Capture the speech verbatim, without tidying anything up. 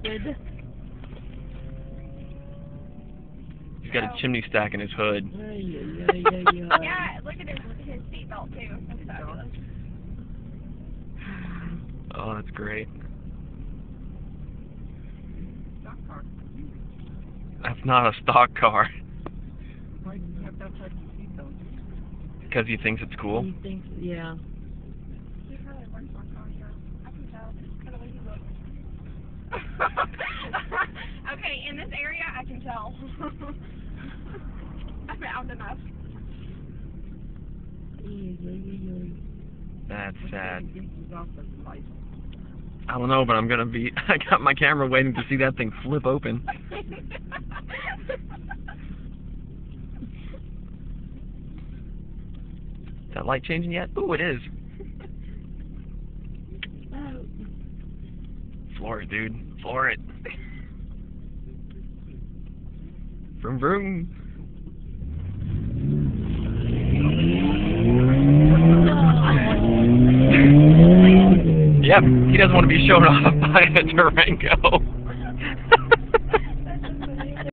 Good. He's got a chimney stack in his hood. Yeah, yeah, yeah, yeah. Yeah, look at his, his seatbelt too. That's fabulous. Oh, that's great. That's not a stock car. Why do you have that type of seatbelt? Because he thinks it's cool. He thinks, yeah. He probably works on cars, yeah. I can tell. Kind of way he looks. Okay, in this area, I can tell. I'm out enough. That's sad. I don't know, but I'm gonna be. I got my camera waiting to see that thing flip open. Is that light changing yet? Ooh, it is. Floor it, dude. Floor it. Vroom vroom. Yep, he doesn't want to be shown off by a Durango.